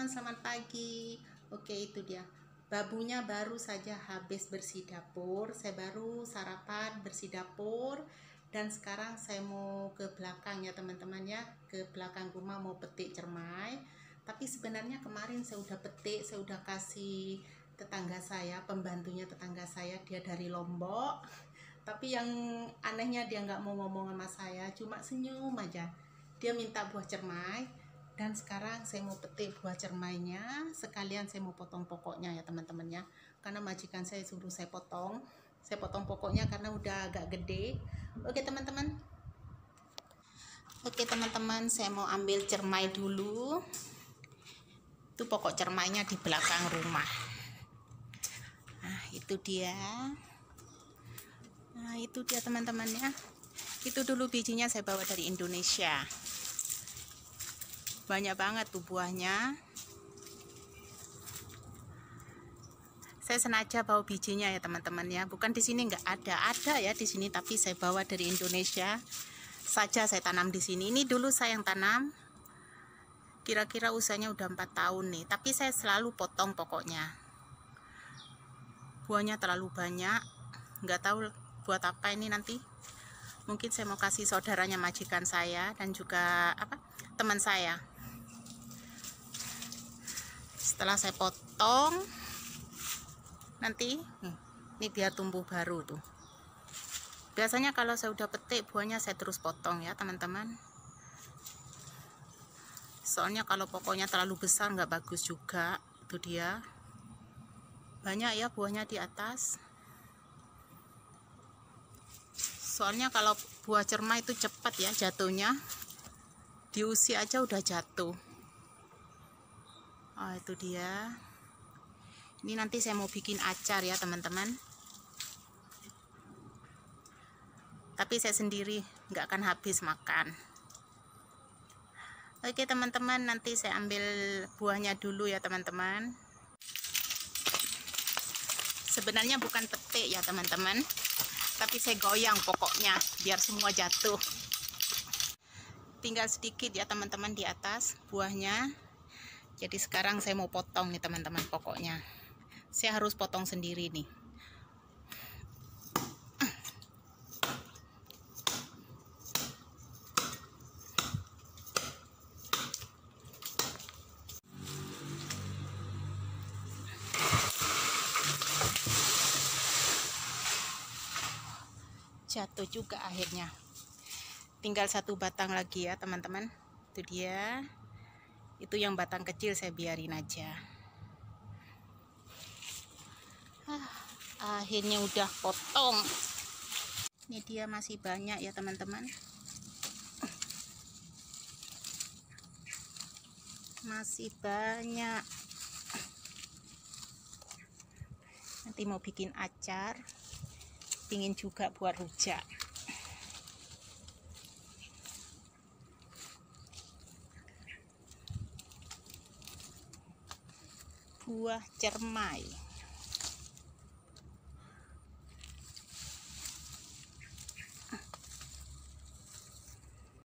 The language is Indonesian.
teman-teman, selamat pagi. Oke, itu dia. Babunya baru saja habis bersih dapur. Saya baru sarapan bersih dapur. Dan sekarang saya mau ke belakang ya teman-teman ya. Ke belakang rumah mau petik cermai. Tapi sebenarnya kemarin saya udah petik, saya udah kasih tetangga saya, pembantunya tetangga saya, dia dari Lombok. Tapi yang anehnya dia nggak mau ngomong sama saya, cuma senyum aja. Dia minta buah cermai. Dan sekarang saya mau petik buah cermainya, sekalian saya mau potong pokoknya ya teman-teman ya, karena majikan saya suruh saya potong pokoknya karena udah agak gede. Oke teman-teman, saya mau ambil cermai dulu. Itu pokok cermainya di belakang rumah. Nah itu dia. Teman-teman ya, itu dulu bijinya saya bawa dari Indonesia. Banyak banget tuh buahnya. Saya sengaja bawa bijinya ya teman-teman ya. Bukan di sini nggak ada ya di sini, tapi saya bawa dari Indonesia saja, saya tanam di sini. Ini dulu saya yang tanam. Kira-kira usianya udah 4 tahun nih, tapi saya selalu potong pokoknya. Buahnya terlalu banyak. Nggak tahu buat apa ini nanti. Mungkin saya mau kasih saudaranya majikan saya dan juga teman saya. Setelah saya potong, nanti ini biar tumbuh baru tuh. Biasanya kalau saya udah petik buahnya saya terus potong ya teman-teman. Soalnya kalau pokoknya terlalu besar nggak bagus juga. Itu dia. Banyak ya buahnya di atas. Soalnya kalau buah cermai itu cepat ya jatuhnya. Diusir aja udah jatuh. Oh itu dia. Ini nanti saya mau bikin acar ya teman-teman. Tapi saya sendiri nggak akan habis makan. Oke teman-teman, nanti saya ambil buahnya dulu ya teman-teman. Sebenarnya bukan petik ya teman-teman, tapi saya goyang pokoknya biar semua jatuh. Tinggal sedikit ya teman-teman di atas buahnya. Jadi sekarang saya mau potong nih teman-teman pokoknya. Saya harus potong sendiri nih. Jatuh juga akhirnya. Tinggal satu batang lagi ya teman-teman. Itu dia. Itu yang batang kecil saya biarin aja. Akhirnya udah potong. Ini dia masih banyak ya teman-teman. Masih banyak. Nanti mau bikin acar. Pingin juga buat rujak. Buah cermai.